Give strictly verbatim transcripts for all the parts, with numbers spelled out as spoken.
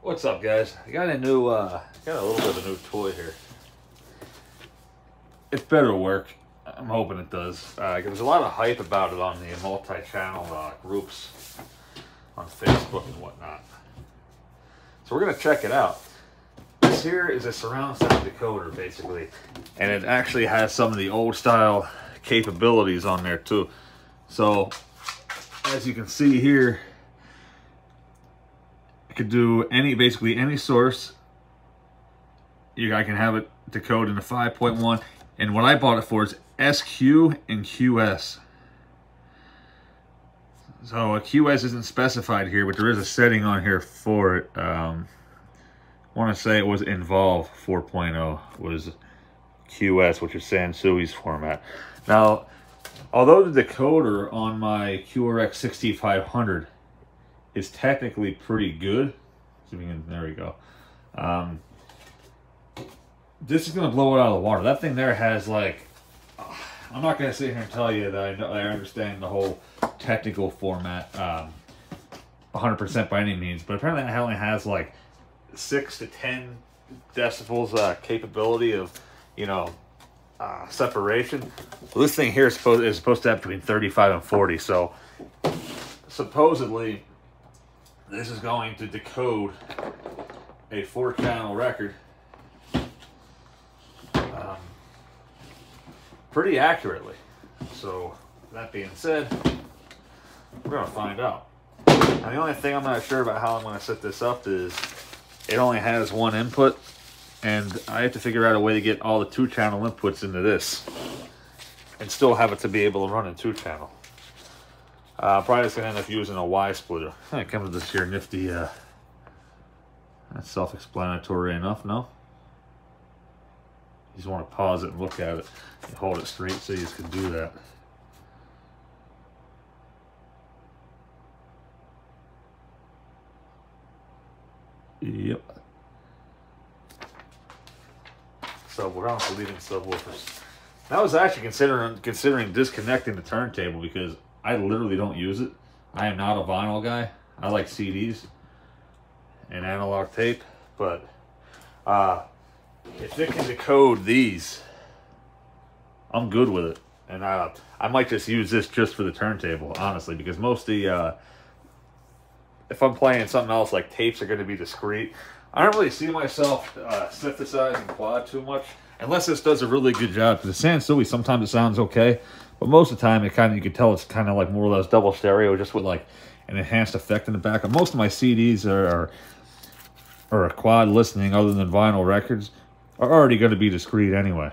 What's up, guys? I got a new, uh, got a little bit of a new toy here. It's better work. I'm hoping it does. Uh, there's a lot of hype about it on the multi-channel uh, groups on Facebook and whatnot. So we're gonna check it out. This here is a surround sound decoder, basically, and it actually has some of the old style capabilities on there too. So, as you can see here, it could do any, basically any source. You I can have it decode into five point one, and what I bought it for is S Q and Q S. So a Q S isn't specified here, but there is a setting on here for it. Um, I want to say it was Involve four point oh was Q S, which is Sansui's format. Now, although the decoder on my Q R X sixty-five hundred is technically pretty good, so we can, there we go. Um, this is going to blow it out of the water. That thing there has like, I'm not going to sit here and tell you that I, know, I understand the whole technical format um, one hundred percent by any means, but apparently it only has like six to ten decibels uh, capability of, you know, uh, separation. Well, this thing here is supposed, is supposed to have between thirty-five and forty, so supposedly this is going to decode a four channel record um, pretty accurately. So that being said, we're going to find out. Now, the only thing I'm not sure about how I'm going to set this up is it only has one input, and I have to figure out a way to get all the two channel inputs into this and still have it to be able to run in two channel. Uh, probably just going to end up using a Y splitter. It comes with this here nifty, uh, that's self-explanatory enough, no? You just want to pause it and look at it. You hold it straight so you can do that. Yep. So we're on to leaving subwoofers. I was actually considering considering disconnecting the turntable because I literally don't use it. I am not a vinyl guy. I like C Ds and analog tape, but uh, if it can decode these, I'm good with it. And uh, I might just use this just for the turntable, honestly, because most of the, uh, if I'm playing something else, like tapes are going to be discrete. I don't really see myself uh, synthesizing quad too much, unless this does a really good job. Because the Sansui, sometimes it sounds okay, but most of the time, it kind of, you can tell it's kind of like more or less double stereo, just with like an enhanced effect in the back. Most of my C Ds are, are, are quad listening, other than vinyl records, are already going to be discrete anyway.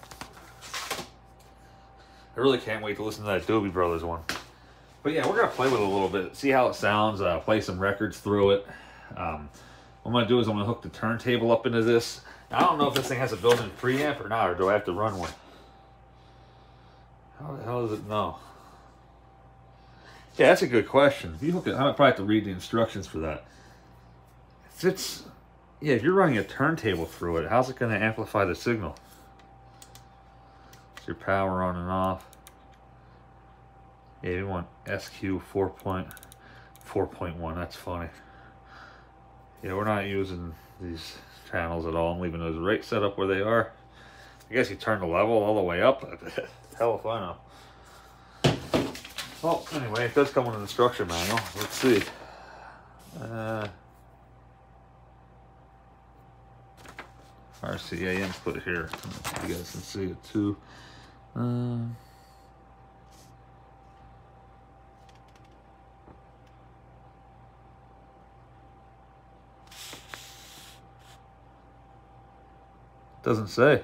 I really can't wait to listen to that Doobie Brothers one. But yeah, we're going to play with it a little bit, see how it sounds, uh, play some records through it. Um, what I'm going to do is I'm going to hook the turntable up into this. Now, I don't know if this thing has a built-in preamp or not, or do I have to run one? How the hell does it know? Yeah, that's a good question. If you hook it, I might probably have to read the instructions for that. If it's, yeah, if you're running a turntable through it, how's it going to amplify the signal? Is your power on and off? Yeah, you want S Q four point one. That's funny. Yeah, we're not using these channels at all. I'm leaving those right set up where they are. I guess you turn the level all the way up. Hell if I know. Well, anyway, it does come with an instruction manual. Let's see. Uh, R C A input here. You guys can see it too. Uh, doesn't say.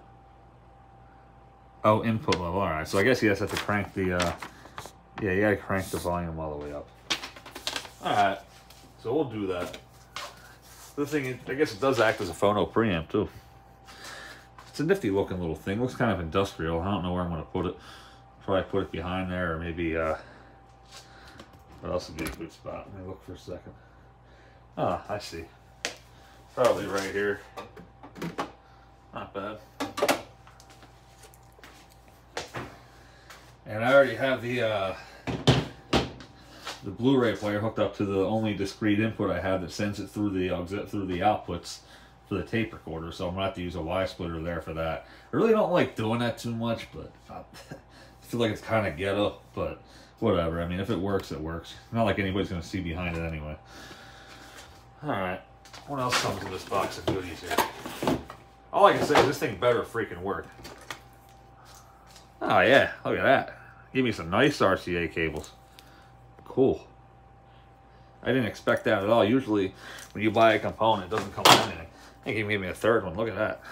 Oh, input level. All right. So I guess you just have to crank the, uh, yeah, you gotta crank the volume all the way up. All right. So we'll do that. The thing, I guess it does act as a phono preamp too. It's a nifty looking little thing. Looks kind of industrial. I don't know where I'm going to put it. Probably put it behind there, or maybe, uh, what else would be a good spot? Let me look for a second. Ah, I see. Probably right here. Not bad. And I already have the uh, the Blu-ray player hooked up to the only discrete input I have that sends it through the auxil through the outputs for the tape recorder. So I'm gonna have to use a Y splitter there for that. I really don't like doing that too much, but I feel like it's kind of ghetto. But whatever. I mean, if it works, it works. Not like anybody's gonna see behind it anyway. All right. What else comes in this box of goodies here? All I can say is this thing better freaking work. Oh yeah, look at that. Give me some nice R C A cables. Cool. I didn't expect that at all. Usually when you buy a component, it doesn't come with anything. I think he gave me a third one. Look at that.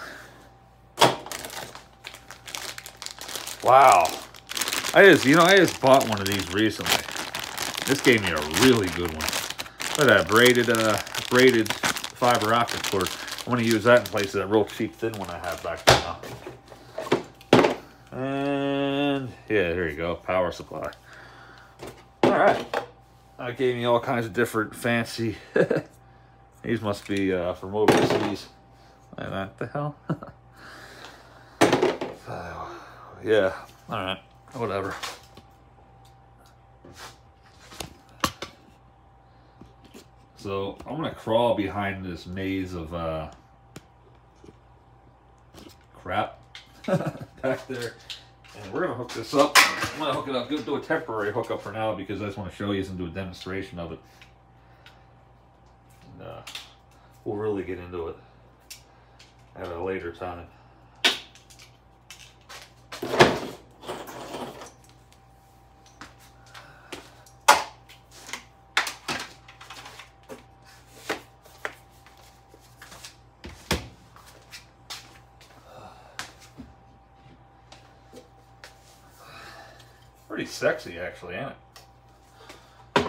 Wow. I just, you know, I just bought one of these recently. This gave me a really good one. Look at that braided, uh, braided fiber optic cord. I'm going to use that in place of that real cheap thin one I have back there now. And yeah, here you go. Power supply. All right. That gave me all kinds of different fancy. These must be uh, from overseas. Like that. The hell? uh, yeah. All right. Whatever. So I'm gonna crawl behind this maze of uh, crap back there, and we're gonna hook this up. I'm gonna hook it up. Do a temporary hookup for now because I just want to show you and do a demonstration of it. And, uh, we'll really get into it at a later time. Pretty sexy, actually, ain't it?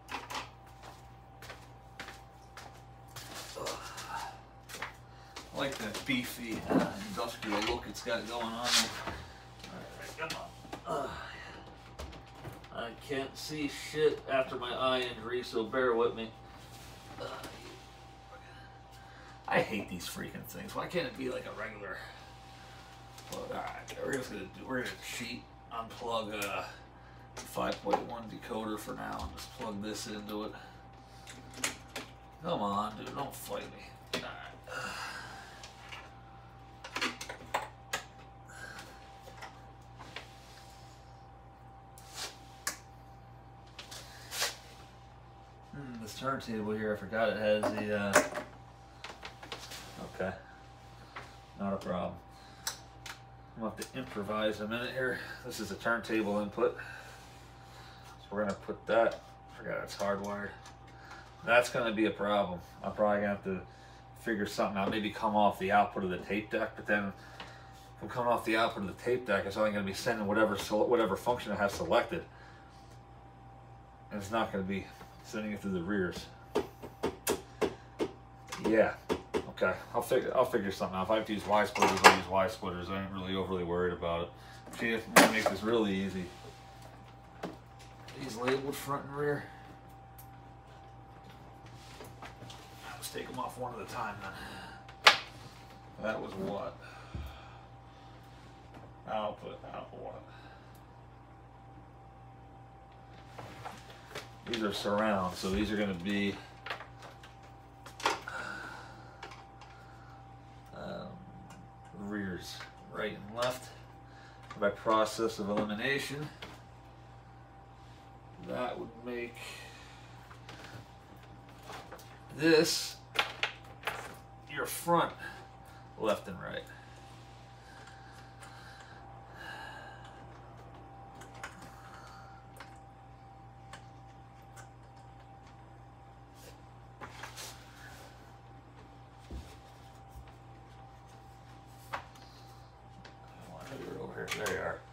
I like that beefy uh, industrial look it's got going on there. Alright, come on. Uh, I can't see shit after my eye injury, so bear with me. Uh, I hate these freaking things. Why can't it be like a regular? Well, alright, we're just gonna do, we're gonna cheat. Unplug a five point one decoder for now and just plug this into it. Come on, dude, don't fight me. Alright. Hmm, this turntable here, I forgot it has the, uh... okay. Not a problem. I'm gonna have to improvise a minute here. This is a turntable input. So we're gonna put that, I forgot it's hardwired. That's gonna be a problem. I'm probably gonna have to figure something out, maybe come off the output of the tape deck, but then if I'm coming off the output of the tape deck, it's only gonna be sending whatever whatever function I have selected. And it's not gonna be sending it through the rears. Yeah. Okay, I'll figure I'll figure something out. If I have to use Y splitters, I'll use Y splitters. I ain't really overly worried about it. See, if I make this really easy. These labeled front and rear. Let's take them off one at a time then. That was what? Output, output what? These are surround, so these are going to be rears, right and left. By process of elimination, that would make this your front, left and right. There you are.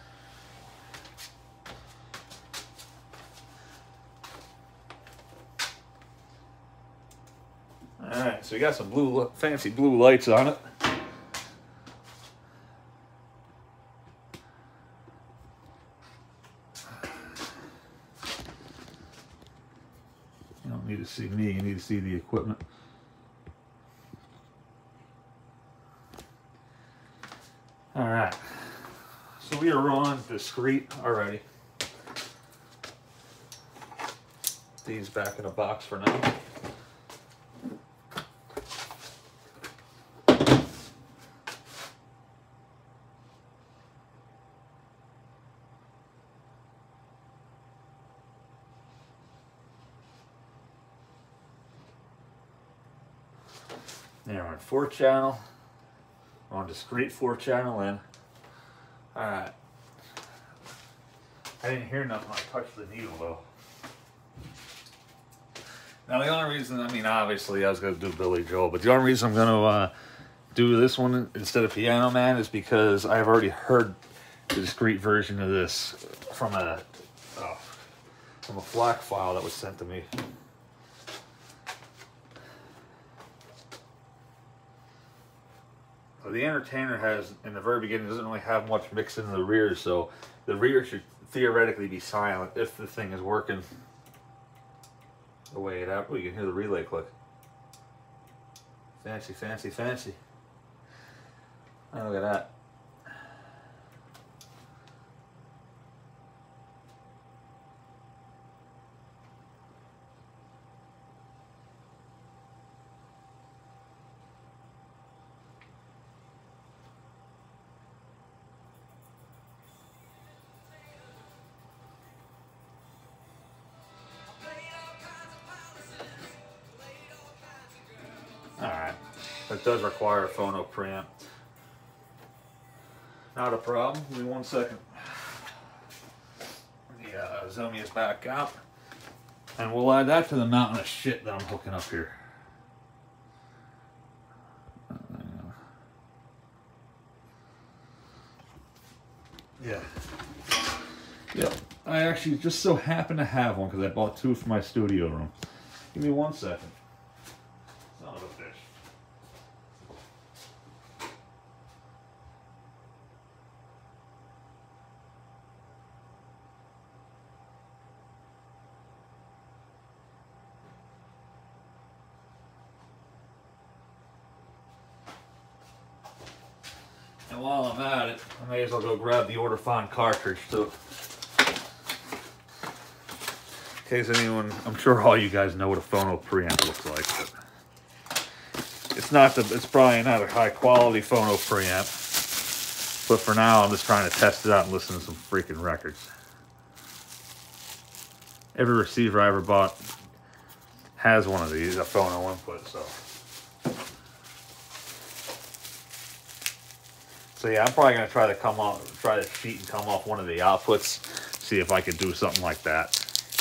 All right, so we got some blue, fancy blue lights on it. You don't need to see me, you need to see the equipment. All right. So we are on discrete already. these back in a box for now. There, we're on four channel. We're on discrete four channel in. Alright. I didn't hear nothing when I touched the needle though. Now the only reason, I mean obviously I was going to do Billy Joel, but the only reason I'm going to uh, do this one instead of Piano Man is because I've already heard the discrete version of this from a, oh, from a FLAC file that was sent to me. The Entertainer has, in the very beginning, doesn't really have much mix in the rear, so the rear should theoretically be silent if the thing is working the way it out. Oh, you can hear the relay click. Fancy, fancy, fancy. Oh, look at that. Alright, it does require a phono preamp. Not a problem. Give me one second. The uh, zoom is back out. And we'll add that to the mountain of shit that I'm hooking up here. Yeah. Yep. I actually just so happen to have one because I bought two for my studio room. Give me one second. Son of a bitch. And while I'm at it, I may as well go grab the Ortofon cartridge too. In case anyone, I'm sure all you guys know what a phono preamp looks like, but it's not the, it's probably not a high quality phono preamp, but for now I'm just trying to test it out and listen to some freaking records. Every receiver I ever bought has one of these, a phono input, so. So yeah, I'm probably gonna try to come off, try to cheat and come off one of the outputs, see if I could do something like that.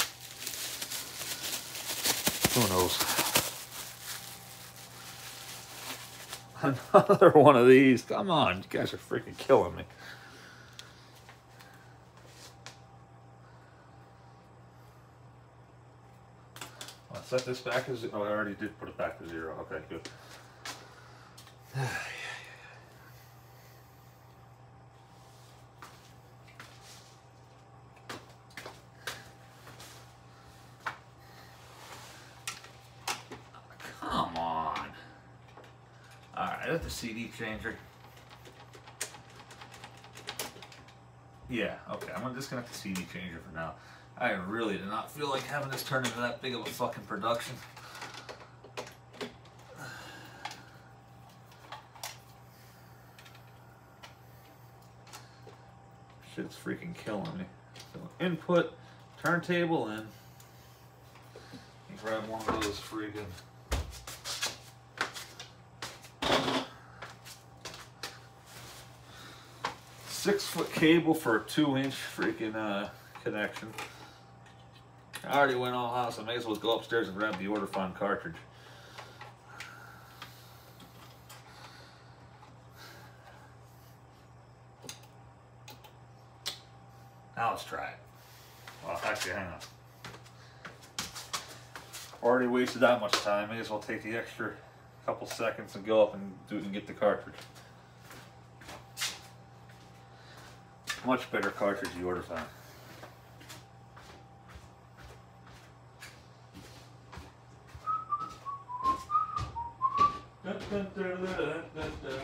Who knows? Another one of these. Come on, you guys are freaking killing me. I'll set this back to zero. Oh, I already did put it back to zero. Okay, good. Come on. Alright, that's the C D changer. Yeah, okay, I'm gonna disconnect the C D changer for now. I really did not feel like having this turn into that big of a fucking production. Shit's freaking killing me. So input, turntable in. You grab one of those freaking six foot cable for a two inch freaking uh, connection. I already went all out, so I may as well go upstairs and grab the Ortofon cartridge. Now let's try it. Well, actually, hang on. Already wasted that much time. May as well take the extra couple seconds and go up and do it and get the cartridge. Much better cartridge the Ortofon. Dun, dun, dun, dun, dun, dun, dun.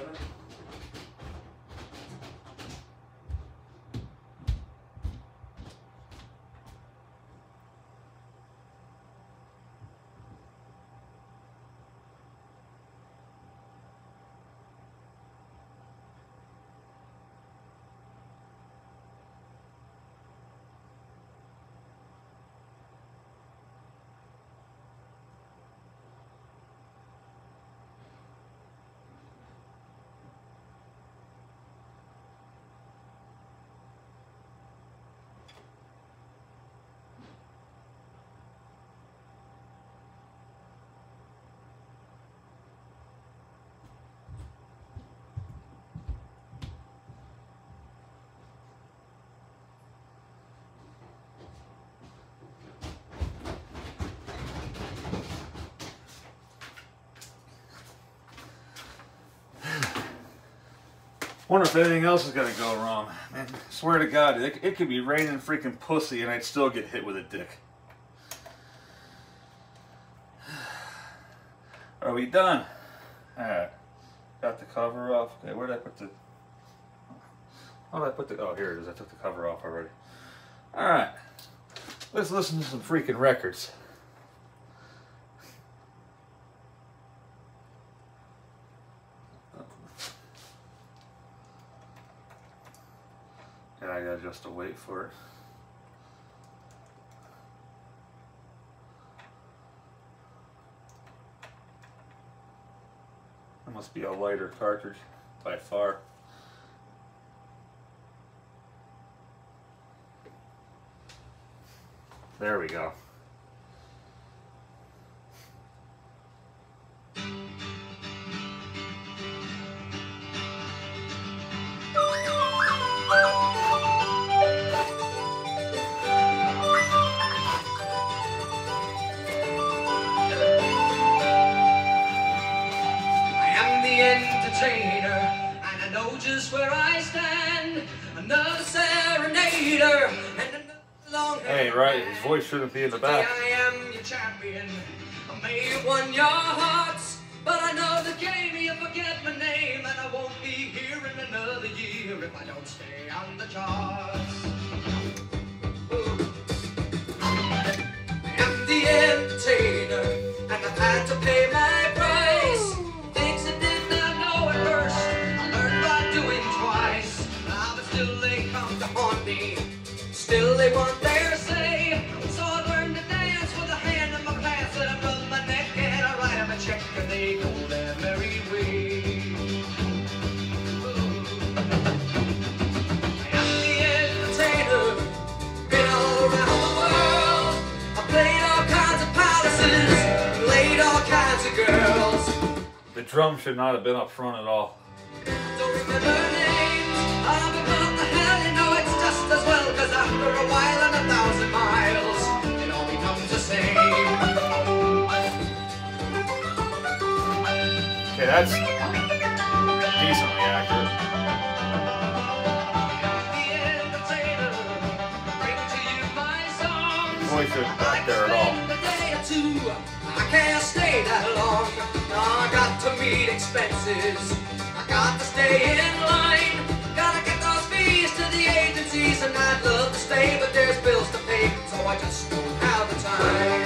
Wonder if anything else is gonna go wrong. Man, swear to God, it, it could be raining freaking pussy and I'd still get hit with a dick. Are we done? Alright. Got the cover off. Okay, where did I put the... How did I put the... Oh, here it is. I took the cover off already. Alright. Let's listen to some freaking records. And I gotta just to wait for it. That must be a lighter cartridge by far. There we go. And I know just where I stand. Another serenader and another long Hey, right, his voice shouldn't be in the back. I am your champion. I may have won your hearts, but I know the game. You forget my name, and I won't be here in another year if I don't stay on the charts. Ooh. I am the entertainer, and I've had to pay my price. Things I did not know at first, I learned by doing twice. Ah, but still they come to haunt me, still they want their say. So I learned to dance with a hand in my pants, and I rub my neck and I write them a check, and they go their merry way. Ooh. I am the entertainer, been all around the world. I played all kinds of palaces, played all kinds of girls. The drum should not have been up front at all. Don't remember names, ah, but what the hell, you know it's just as well, cause after a while and a thousand miles, it all becomes the same. Okay, that's decently accurate. The entertainer, bring to you my songs. His voice shouldn't be I back there at all. can spend a day or two, I can't stay that long. I got to meet expenses, I got to stay in line. Gotta get those fees to the agencies, and I'd love to stay, but there's bills to pay, so I just don't have the time.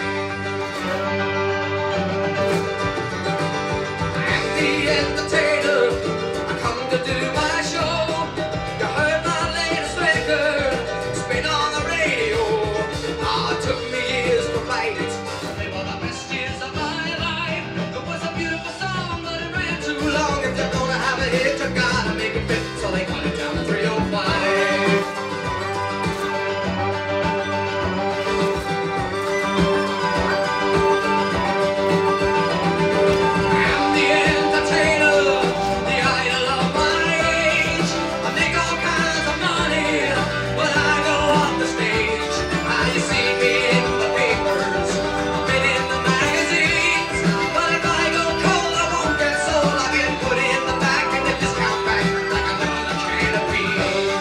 I am the entertainer, I come to do my show. You heard my latest record, it's been on the radio. Ah, it took me years to write it, they were the best years of my life. It was a beautiful song, but it ran too long. If you're gonna have a hit, you gotta make it fit, so they cut it down to three oh five. I'm the entertainer, the idol of my age. I make all kinds of money, but I go off the stage. Ah, you see me in the papers, I've been in the magazines, but if I go cold, I won't get sold. I get put in the back and the discount back like another can of beans.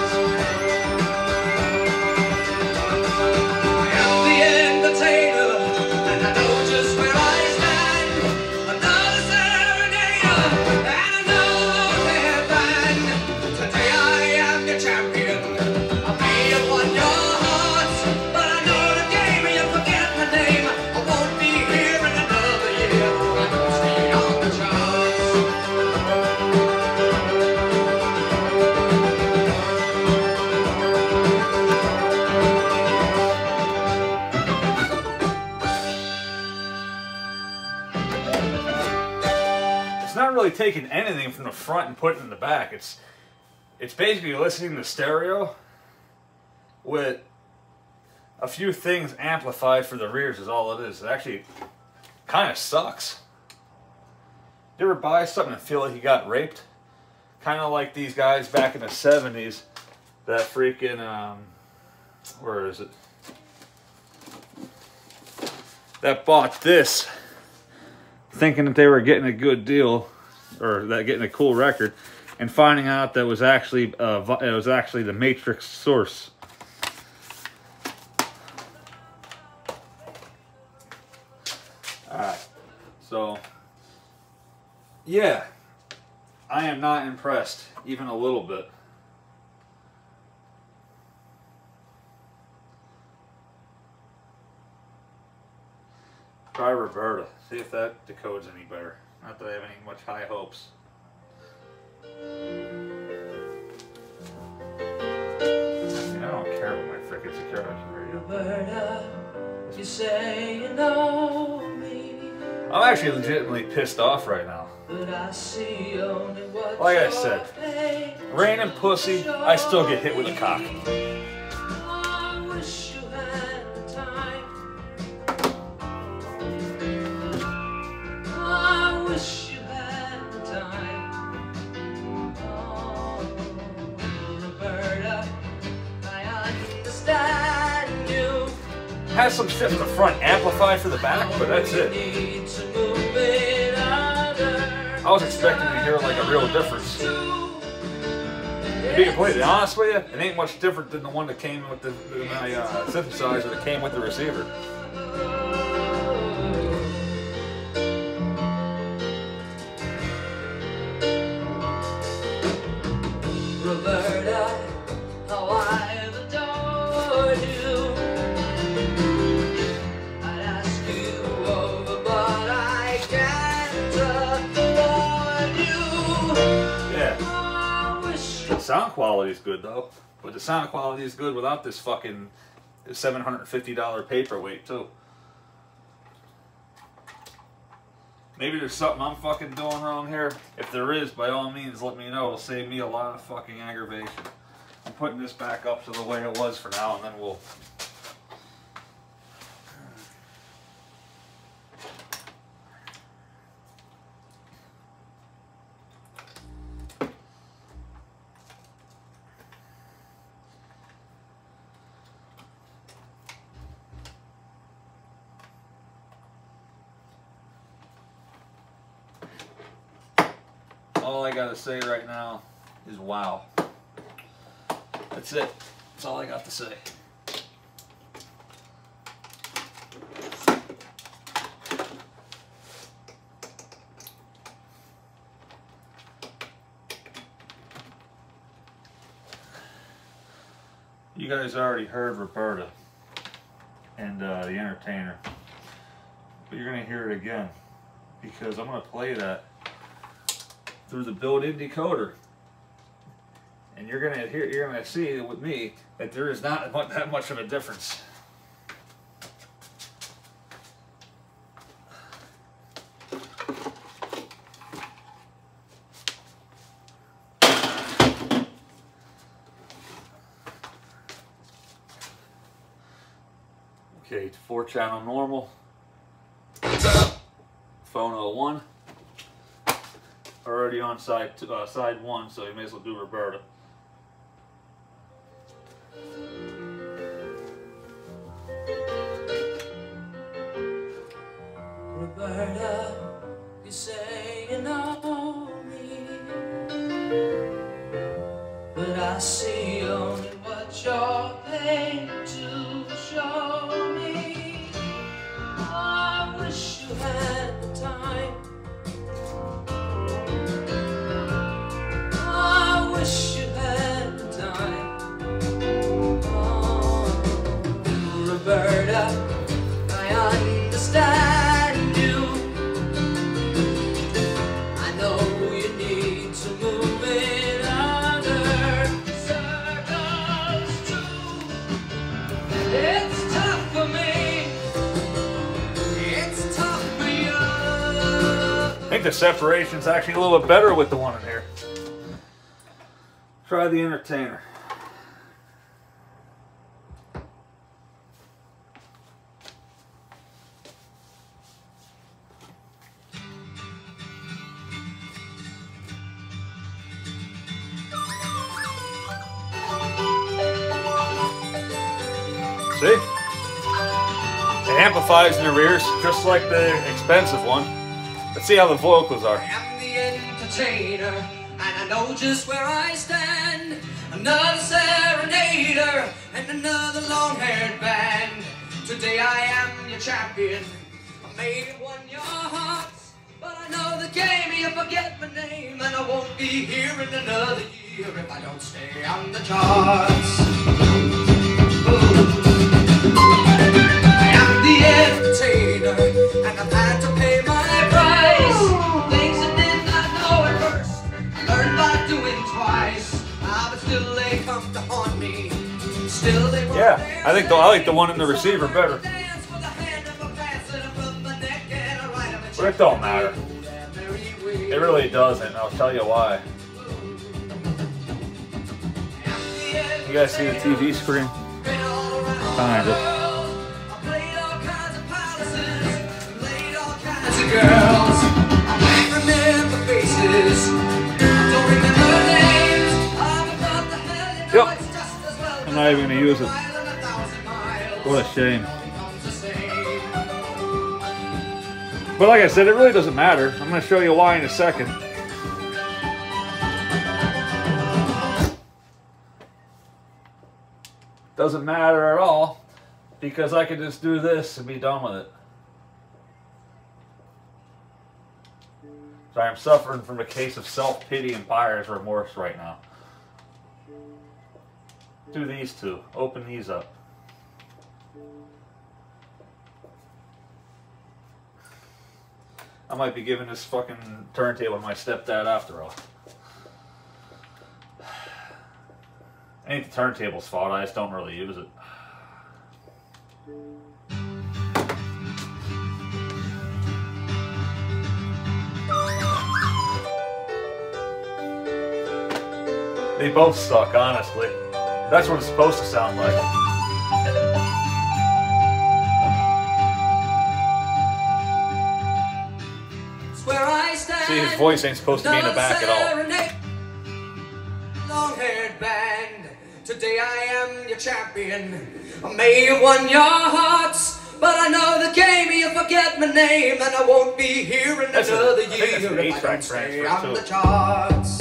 I am the entertainer, and I know just where I stand. Another serenader, and another headband. Today I am your champion. I may have won your hearts, but I know the game, and you forget my name. I won't be here in another year. I don't stay on the charts. It's not really taking anything from the front and putting it in the back. It's it's basically listening to stereo with a few things amplified for the rears is all it is. It actually kind of sucks. You ever buy something and feel like you got raped? Kind of like these guys back in the seventies that freaking, um, where is it? That bought this thinking that they were getting a good deal, or that getting a cool record, and finding out that it was actually uh, it was actually the Matrix source. All right, so yeah, I am not impressed even a little bit. Try Roberta. See if that decodes any better. Not that I have any much high hopes. I don't care about my frickin' security radio. Roberta, you say you know me. I'm actually legitimately pissed off right now. But I see only what Like I said, rain and pussy, I still get hit with a cock. I wish you had the time. I wish you had the time. Oh, Roberta, I understand you. Has some shit in the front, amplified for the back, but that's it. Need to move it other. I was expecting to hear like a real difference. To be completely honest with you, it ain't much different than the one that came with the, the my uh, synthesizer that came with the receiver. Roberta, how I've adored you. I'd ask you over, but I can't afford you. Yeah. I wish The sound quality is good though, but the sound quality is good without this fucking seven hundred fifty dollar paperweight too. Maybe there's something I'm fucking doing wrong here. If there is, by all means, let me know. It'll save me a lot of fucking aggravation. I'm putting this back up to the way it was for now, and then we'll... All I gotta say right now is wow. That's it. That's all I got to say. You guys already heard Roberta and uh, the Entertainer, but you're gonna hear it again because I'm gonna play that through the built-in decoder, and you're gonna hear, you're gonna see with me that there is not that much of a difference. Okay, four channel normal, phone oh one. Already on side two, uh, side one, so you may as well do Roberta. Roberta, you say you know me, but I see only what you're paid to show me. I wish you had the time. I wish you had the time. Oh, Roberta, I understand you. I know you need to move in other circles too. It's tough for me. It's tough for you. I think the separation's actually a little bit better with the one in here. Try the Entertainer. See? It amplifies in the rears, just like the expensive one. Let's see how the vocals are. I'm the entertainer, and I know just where I stand. Another serenader and another long-haired band. Today I am your champion. I may have won your hearts, but I know the game. You forget my name, and I won't be here in another year if I don't stay on the charts. Ooh. I am the entertainer, and I've had to pay my price. Things I did not know at first, I learned by doing twice. Ah, but still they come to haunt me. Still they won't. Yeah, I think the, I like the one in the receiver better. But it don't matter. It really doesn't. I'll tell you why. You guys see the T V screen? Kind of. Girls, I can't remember faces. Don't remember names. What the hell? Yep. I'm not even gonna use it. What a shame. But like I said, it really doesn't matter. I'm gonna show you why in a second. Doesn't matter at all, because I could just do this and be done with it. So I'm suffering from a case of self-pity and buyer's remorse right now. Do these two. Open these up. I might be giving this fucking turntable to my stepdad after all. Ain't the turntable's fault, I just don't really use it. They both suck, honestly. That's what it's supposed to sound like. See, his voice ain't supposed to be in the back at all. Long-haired band. Today I am your champion. I may have won your hearts, but I know the game. You forget my name, and I won't be here in That's another a, year if if I don't stay on the charts.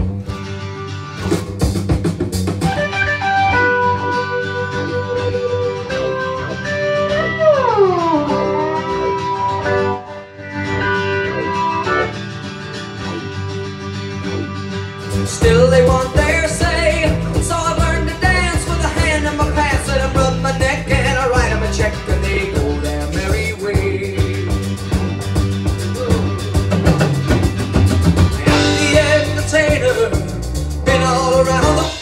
Still they want their say, so I learned to dance with a hand in my pants and I rub my neck and I write them a check and they go their merry way. I'm the entertainer, been all around the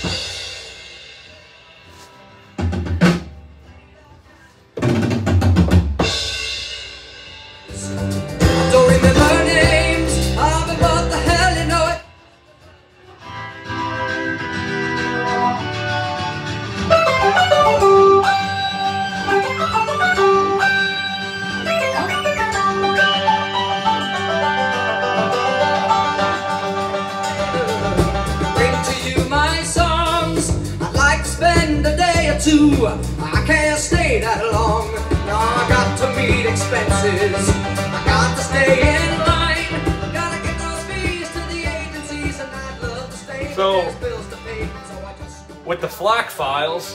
I don't remember names, I've been what the hell you know it. I can't stay that long. No, I got to meet expenses. I got to stay in line. Gotta get those fees to the agencies, and I'd love to stay. So, there's bills to pay, so I just with the FLAC files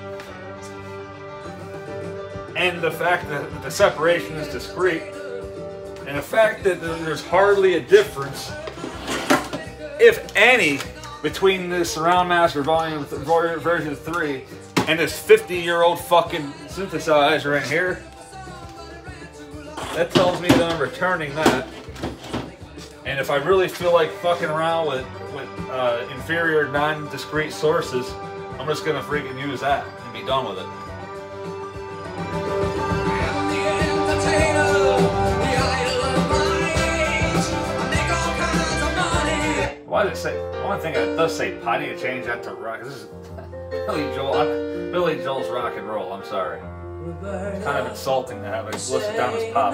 and the fact that the separation is discrete, and the fact that there's hardly a difference, if any, between this Surround Master Volume version three and this fifty year old fucking synthesizer in here, that tells me that I'm returning that. And if I really feel like fucking around with, with uh, inferior non-discrete sources, I'm just gonna freaking use that and be done with it. I'm the entertainer, the idol of my age. I make all kinds of money. Why does it say, one thing that does say, I need to change that to rock. This is Billy Joel. I'm, Billy Joel's rock and roll, I'm sorry. It's kind of insulting to have it listed down as pop.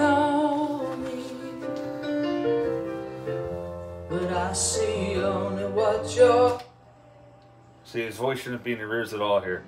But I see only what you're. See, his voice shouldn't be in the rears at all here.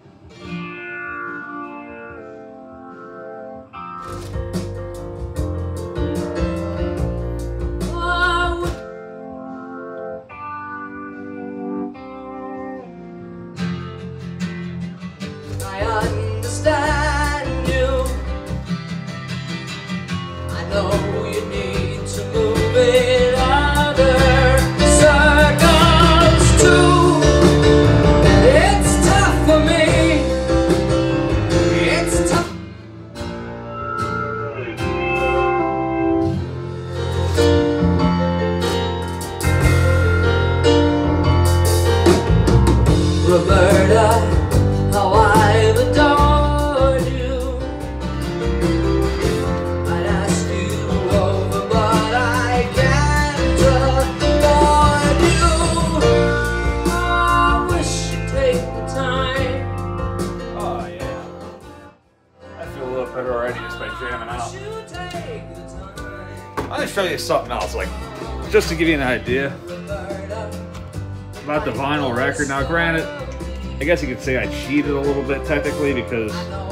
I'm gonna show you something else, like just to give you an idea about the vinyl record. Now, granted, I guess you could say I cheated a little bit technically because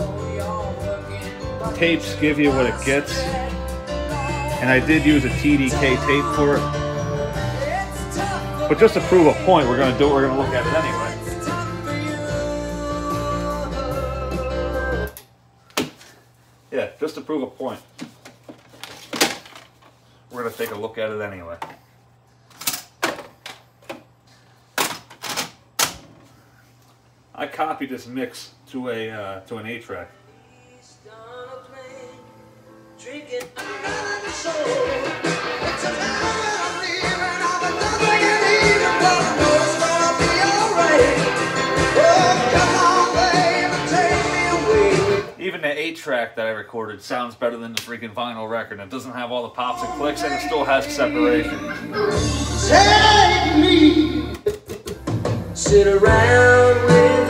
tapes give you what it gets, and I did use a T D K tape for it. But just to prove a point, we're gonna do it. We're gonna look at it anyway. Yeah, just to prove a point. We're gonna take a look at it anyway. I copied this mix to a uh, to an eight track. Even the eight track that I recorded sounds better than the freaking vinyl record. It doesn't have all the pops and clicks, and it still has separation. Take me, sit around with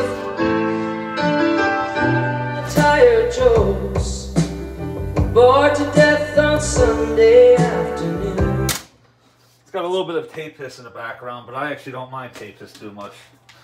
tired Joes, bored to death on Sunday afternoon. It's got a little bit of tape hiss in the background, but I actually don't mind tape hiss too much.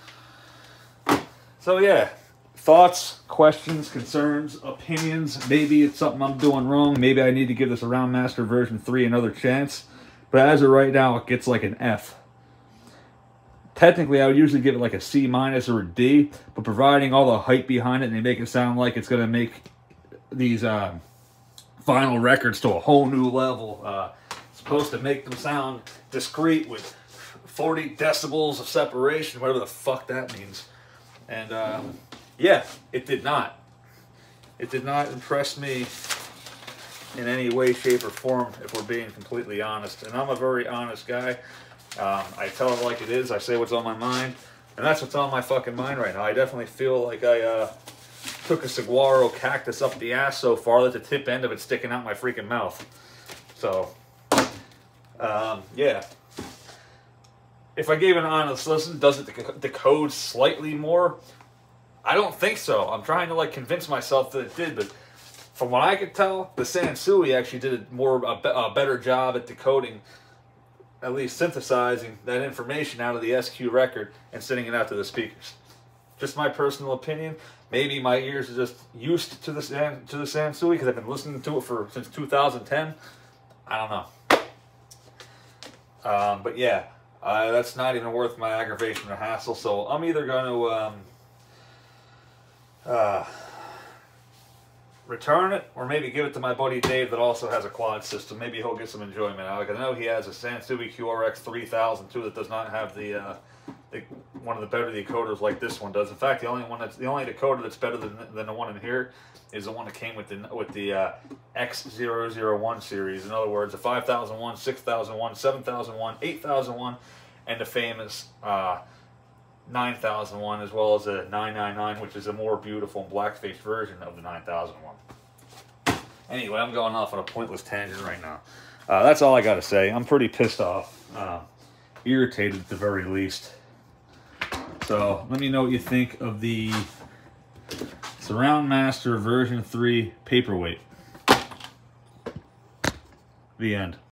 So yeah. Thoughts, questions, concerns, opinions. Maybe it's something I'm doing wrong. Maybe I need to give this Around Master version three another chance. But as of right now, it gets like an F. Technically, I would usually give it like a C minus or a D. But providing all the hype behind it, and they make it sound like it's going to make these uh, vinyl records to a whole new level. Uh, it's supposed to make them sound discreet with forty decibels of separation, whatever the fuck that means. And... Um, yeah, it did not. It did not impress me in any way, shape, or form, if we're being completely honest. And I'm a very honest guy. Um, I tell it like it is. I say what's on my mind. And that's what's on my fucking mind right now. I definitely feel like I uh, took a saguaro cactus up the ass so far that the tip end of it's sticking out my freaking mouth. So, um, yeah. If I gave an honest listen, does it decode slightly more? I don't think so. I'm trying to like convince myself that it did, but from what I could tell, the Sansui actually did a more a, be a better job at decoding, at least synthesizing that information out of the S Q record and sending it out to the speakers. Just my personal opinion. Maybe my ears are just used to the to the Sansui because I've been listening to it for since two thousand ten. I don't know. Um, but yeah, uh, that's not even worth my aggravation or hassle. So I'm either going to. Um, Uh, return it, or maybe give it to my buddy Dave that also has a quad system. Maybe he'll get some enjoyment out of it. I know he has a Sansui Q R X three thousand too that does not have the, uh, the one of the better decoders like this one does. In fact, the only one that's the only decoder that's better than than the one in here is the one that came with the with the uh, X zero zero one series. In other words, the five thousand one, six thousand one, seven thousand one, eight thousand one, and the famous uh, nine thousand one, as well as a nine ninety-nine, which is a more beautiful blackface version of the nine thousand one. Anyway, I'm going off on a pointless tangent right now. Uh, that's all I got to say. I'm pretty pissed off. Uh, irritated at the very least. So, let me know what you think of the Surround Master version three Paperweight. The end.